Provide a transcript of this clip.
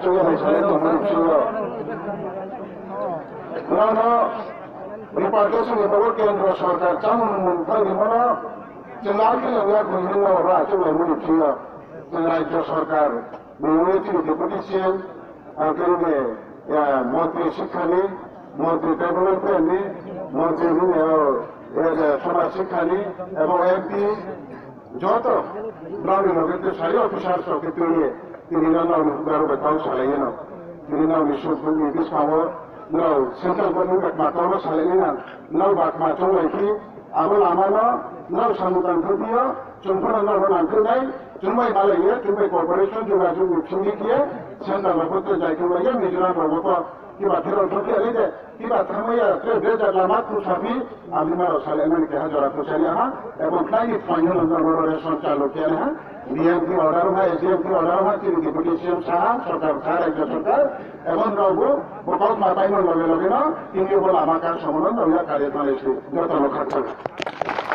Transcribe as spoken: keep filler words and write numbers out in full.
চলে হাইসালে তোমার ছিল না রিপার্টেশন এত কেন্দ্র সরকার চামন মন্ত্রী মনে जोंना खेलाया गुंजन रा चले मुनि फियो जों राज्य सरकार बेवति डेपुटेशन आगेने या मंत्री शिक्षानि मंत्री डेभेलपमेन्टनि मंत्री नि समाज शिक्षानि এবং এমপি যত গ্রামীণ লোকের সারি অফিসার সেক্রেটারি তিনি নাও গারো বেতাও সালাইনো তিনি নাও নিশুল্কনি ডিসকাউন্ট নাও সেন্ট্রাল গভর্নমেন্ট মাতাও সালাইনা নাও বাকমা চলাইকি আবল আমানো नाव समुदान खुदियो चुनफोरा नाव नांखोनाय जुमाय बालायो जुमाय कर्पोरेशन जुमा जुमि फिंगी किए सेंदा बाबतो जायखौलायो मिजोराम बाबतो किबा थेरो थके आले किबा थामया ट्रे बेजा लामा खुसाबि आलिमारो सालेमानि के हाजरा खुसालिया हा एवं क्लाइमेट फाइनल नंबर रेशन चालू किया है ডিএমপি অর্ডার হয় এসডিএমপি অর্ডার হয় তিনি ডেপুটেশন সাহা সরকার সার রাজ্য সরকার এবং নবু বকত মাতাইনো লগে লগে না তিনি বল আমাকার সমাধান নয়া কার্যক্রম যত লক্ষ্য